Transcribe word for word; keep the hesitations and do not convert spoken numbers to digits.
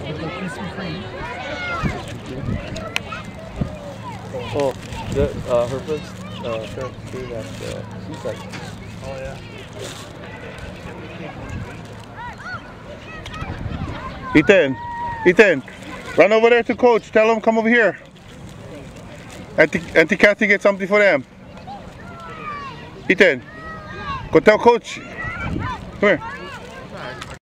Oh, the, uh, her friends uh, parents came at uh, Seaside. Oh, yeah. Ethan, Ethan, run over there to Coach. Tell him come over here. Auntie, Auntie Kathy get something for them. Ethan, go tell Coach. Come here.